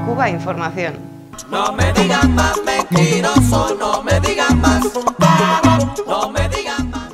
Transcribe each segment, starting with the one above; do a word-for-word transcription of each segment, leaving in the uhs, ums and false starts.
Cuba Información. No me digan más mentiroso, no me digan más, no me digan más.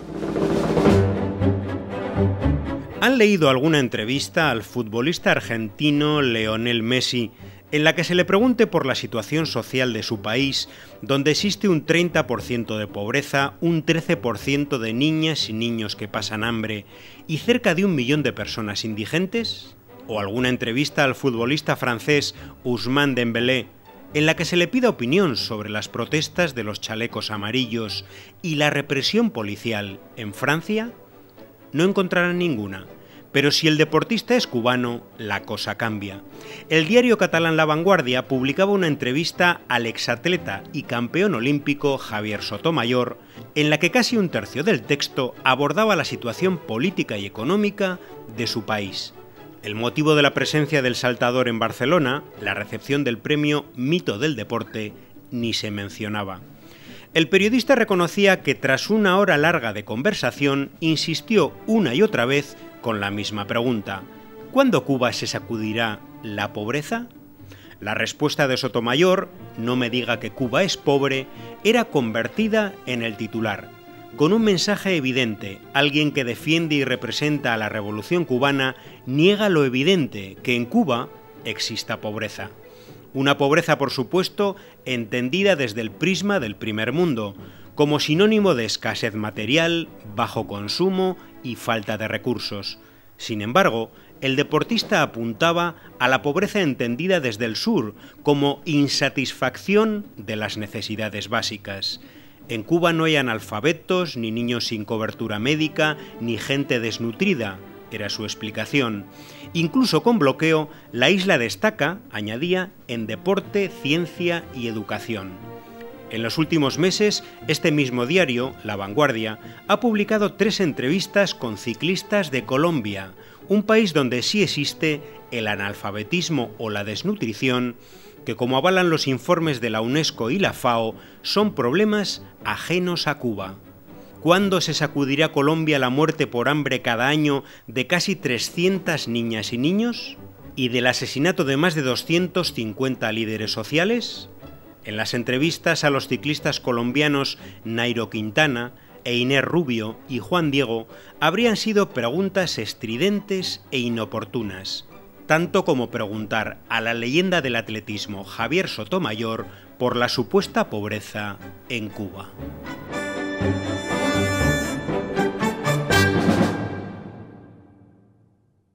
¿Han leído alguna entrevista al futbolista argentino Lionel Messi en la que se le pregunte por la situación social de su país, donde existe un treinta por ciento de pobreza, un trece por ciento de niñas y niños que pasan hambre y cerca de un millón de personas indigentes? ¿O alguna entrevista al futbolista francés Ousmane Dembélé, en la que se le pida opinión sobre las protestas de los chalecos amarillos y la represión policial en Francia? No encontrarán ninguna. Pero si el deportista es cubano, la cosa cambia. El diario catalán La Vanguardia publicaba una entrevista al exatleta y campeón olímpico Javier Sotomayor, en la que casi un tercio del texto abordaba la situación política y económica de su país. El motivo de la presencia del saltador en Barcelona, la recepción del premio Mito del Deporte, ni se mencionaba. El periodista reconocía que tras una hora larga de conversación insistió una y otra vez con la misma pregunta: ¿cuándo Cuba se sacudirá la pobreza? La respuesta de Sotomayor, no me diga que Cuba es pobre, era convertida en el titular, con un mensaje evidente. Alguien que defiende y representa a la revolución cubana niega lo evidente, que en Cuba exista pobreza. Una pobreza, por supuesto, entendida desde el prisma del primer mundo, como sinónimo de escasez material, bajo consumo y falta de recursos. Sin embargo, el deportista apuntaba a la pobreza entendida desde el sur, como insatisfacción de las necesidades básicas. En Cuba no hay analfabetos, ni niños sin cobertura médica, ni gente desnutrida, era su explicación. Incluso con bloqueo, la isla destaca, añadía, en deporte, ciencia y educación. En los últimos meses, este mismo diario, La Vanguardia, ha publicado tres entrevistas con ciclistas de Colombia, un país donde sí existe el analfabetismo o la desnutrición, que, como avalan los informes de la UNESCO y la FAO, son problemas ajenos a Cuba. ¿Cuándo se sacudirá Colombia la muerte por hambre cada año de casi trescientas niñas y niños? ¿Y del asesinato de más de doscientos cincuenta líderes sociales? En las entrevistas a los ciclistas colombianos Nairo Quintana, Einer Rubio y Juan Diego habrían sido preguntas estridentes e inoportunas, tanto como preguntar a la leyenda del atletismo Javier Sotomayor por la supuesta pobreza en Cuba.